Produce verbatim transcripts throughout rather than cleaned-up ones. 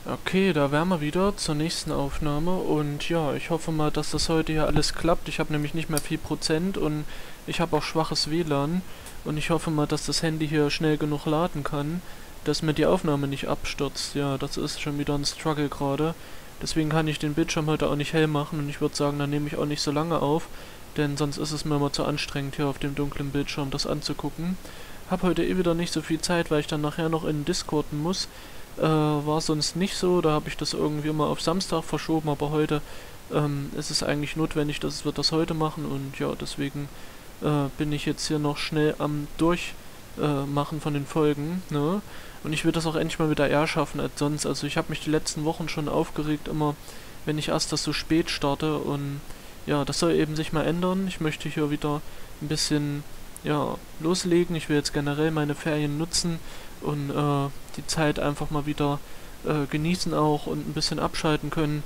Okay, da wären wir wieder zur nächsten Aufnahme und ja, ich hoffe mal, dass das heute hier alles klappt. Ich habe nämlich nicht mehr viel Prozent und ich habe auch schwaches W L A N und ich hoffe mal, dass das Handy hier schnell genug laden kann, dass mir die Aufnahme nicht abstürzt. Ja, das ist schon wieder ein Struggle gerade. Deswegen kann ich den Bildschirm heute auch nicht hell machen und ich würde sagen, dann nehme ich auch nicht so lange auf, denn sonst ist es mir immer zu anstrengend, hier auf dem dunklen Bildschirm das anzugucken. Hab heute eh wieder nicht so viel Zeit, weil ich dann nachher noch in Discorden muss. Äh, war sonst nicht so, da habe ich das irgendwie immer auf Samstag verschoben, aber heute ähm, ist es eigentlich notwendig, dass wir das heute machen und ja, deswegen äh, bin ich jetzt hier noch schnell am Durchmachen äh, machen von den Folgen, ne? Und ich will das auch endlich mal wieder eher schaffen als sonst. Also ich habe mich die letzten Wochen schon aufgeregt, immer wenn ich erst das so spät starte und ja, das soll eben sich mal ändern. Ich möchte hier wieder ein bisschen ja, loslegen. Ich will jetzt generell meine Ferien nutzen und äh, die Zeit einfach mal wieder äh, genießen auch und ein bisschen abschalten können.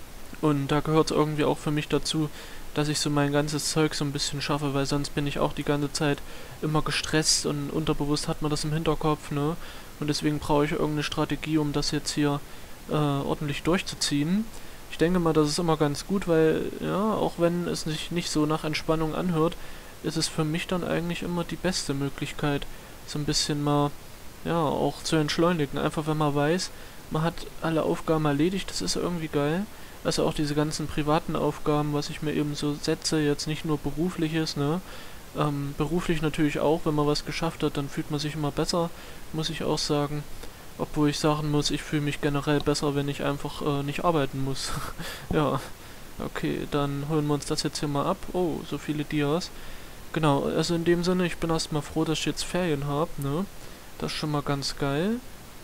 Und da gehört es irgendwie auch für mich dazu, dass ich so mein ganzes Zeug so ein bisschen schaffe, weil sonst bin ich auch die ganze Zeit immer gestresst und unterbewusst hat man das im Hinterkopf, ne? Und deswegen brauche ich irgendeine Strategie, um das jetzt hier äh, ordentlich durchzuziehen. Ich denke mal, das ist immer ganz gut, weil, ja, auch wenn es sich nicht so nach Entspannung anhört, ist es für mich dann eigentlich immer die beste Möglichkeit, so ein bisschen mal, ja, auch zu entschleunigen. Einfach wenn man weiß, man hat alle Aufgaben erledigt, das ist irgendwie geil. Also auch diese ganzen privaten Aufgaben, was ich mir eben so setze, jetzt nicht nur berufliches, ne? Ähm, beruflich natürlich auch, wenn man was geschafft hat, dann fühlt man sich immer besser, muss ich auch sagen. Obwohl ich sagen muss, ich fühle mich generell besser, wenn ich einfach äh, nicht arbeiten muss. Ja, okay, dann holen wir uns das jetzt hier mal ab. Oh, so viele Dias. Genau, also in dem Sinne, ich bin erstmal froh, dass ich jetzt Ferien habe, ne? Das ist schon mal ganz geil.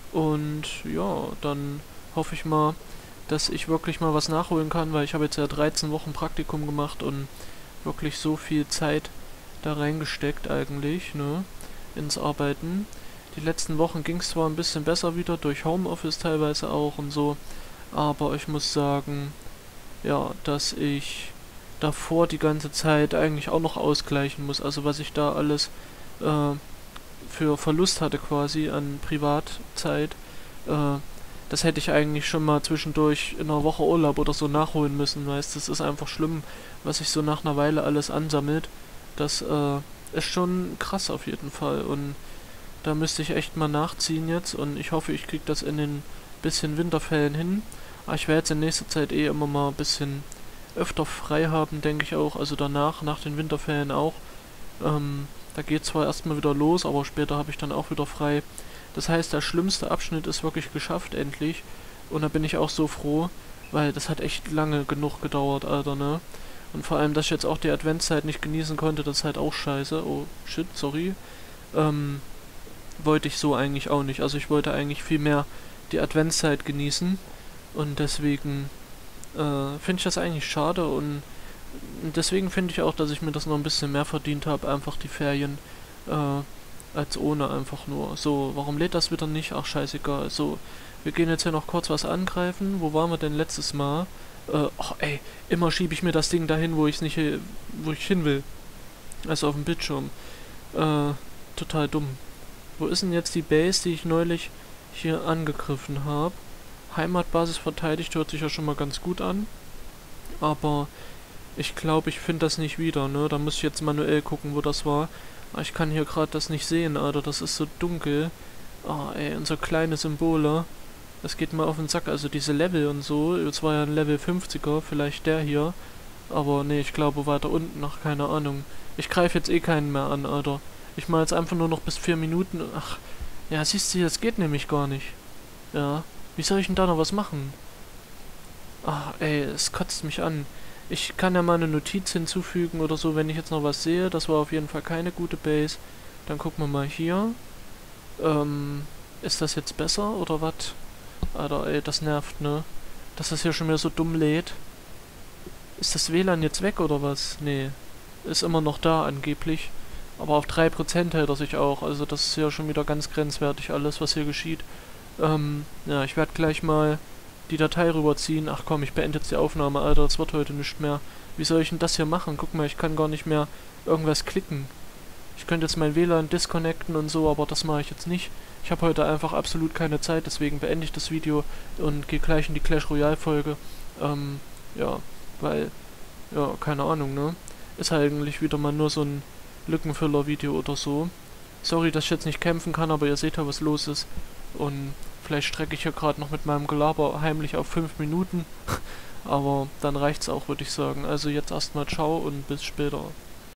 Und ja, dann hoffe ich mal, dass ich wirklich mal was nachholen kann, weil ich habe jetzt ja dreizehn Wochen Praktikum gemacht und wirklich so viel Zeit da reingesteckt eigentlich, ne, ins Arbeiten. Die letzten Wochen ging es zwar ein bisschen besser wieder, durch Homeoffice teilweise auch und so, aber ich muss sagen, ja, dass ich davor die ganze Zeit eigentlich auch noch ausgleichen muss. Also was ich da alles äh, für Verlust hatte quasi an Privatzeit, äh, das hätte ich eigentlich schon mal zwischendurch in einer Woche Urlaub oder so nachholen müssen, weißt, das ist einfach schlimm, was sich so nach einer Weile alles ansammelt. Das äh, ist schon krass auf jeden Fall und da müsste ich echt mal nachziehen jetzt und ich hoffe, ich kriege das in den bisschen Winterferien hin. Aber ich werde jetzt in nächster Zeit eh immer mal ein bisschen öfter frei haben, denke ich auch. Also danach, nach den Winterferien auch. Ähm, da geht zwar erstmal wieder los, aber später habe ich dann auch wieder frei. Das heißt, der schlimmste Abschnitt ist wirklich geschafft, endlich. Und da bin ich auch so froh, weil das hat echt lange genug gedauert, Alter, ne? Und vor allem, dass ich jetzt auch die Adventszeit nicht genießen konnte, das ist halt auch scheiße. Oh, shit, sorry. Ähm, wollte ich so eigentlich auch nicht. Also ich wollte eigentlich viel mehr die Adventszeit genießen. Und deswegen äh, finde ich das eigentlich schade. Und deswegen finde ich auch, dass ich mir das noch ein bisschen mehr verdient habe. Einfach die Ferien. Äh, als ohne einfach nur. So, warum lädt das wieder nicht? Ach, scheißegal. So, wir gehen jetzt hier noch kurz was angreifen. Wo waren wir denn letztes Mal? Äh, ach ey, immer schiebe ich mir das Ding dahin, wo ich nicht, wo ich hin will. Also auf dem Bildschirm. Äh, total dumm. Wo ist denn jetzt die Base, die ich neulich hier angegriffen habe? Heimatbasis verteidigt, hört sich ja schon mal ganz gut an. Aber ich glaube, ich finde das nicht wieder, ne? Da muss ich jetzt manuell gucken, wo das war. Aber ich kann hier gerade das nicht sehen, Alter. Das ist so dunkel. Ah, ey, und so kleine Symbole. Das geht mal auf den Sack. Also diese Level und so. Jetzt war ja ein Level fünfziger, vielleicht der hier. Aber nee, ich glaube weiter unten noch, keine Ahnung. Ich greife jetzt eh keinen mehr an, Alter. Ich mache jetzt einfach nur noch bis vier Minuten. Ach, ja, siehst du, das geht nämlich gar nicht. Ja, wie soll ich denn da noch was machen? Ah, ey, es kotzt mich an. Ich kann ja mal eine Notiz hinzufügen oder so, wenn ich jetzt noch was sehe. Das war auf jeden Fall keine gute Base. Dann gucken wir mal hier. Ähm, ist das jetzt besser oder was? Alter, ey, das nervt, ne? Dass das hier schon wieder so dumm lädt. Ist das W L A N jetzt weg oder was? Nee. Ist immer noch da angeblich. Aber auf drei Prozent hält er sich auch. Also das ist ja schon wieder ganz grenzwertig alles, was hier geschieht. Ähm, ja, ich werde gleich mal die Datei rüberziehen. Ach komm, ich beende jetzt die Aufnahme, Alter. Das wird heute nicht mehr. Wie soll ich denn das hier machen? Guck mal, ich kann gar nicht mehr irgendwas klicken. Ich könnte jetzt mein W L A N disconnecten und so, aber das mache ich jetzt nicht. Ich habe heute einfach absolut keine Zeit, deswegen beende ich das Video und gehe gleich in die Clash Royale Folge. Ähm, ja, weil, ja, keine Ahnung, ne? Ist halt eigentlich wieder mal nur so ein Lückenfüller-Video oder so. Sorry, dass ich jetzt nicht kämpfen kann, aber ihr seht ja, was los ist. Und vielleicht strecke ich ja gerade noch mit meinem Gelaber heimlich auf fünf Minuten. Aber dann reicht's auch, würde ich sagen. Also jetzt erstmal ciao und bis später.